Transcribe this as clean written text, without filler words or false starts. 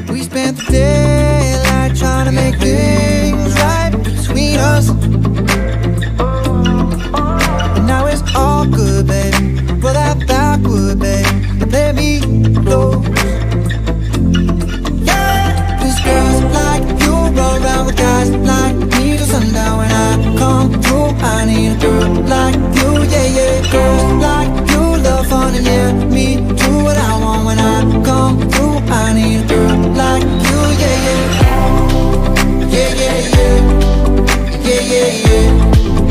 We spent the daylight trying to make things right between us.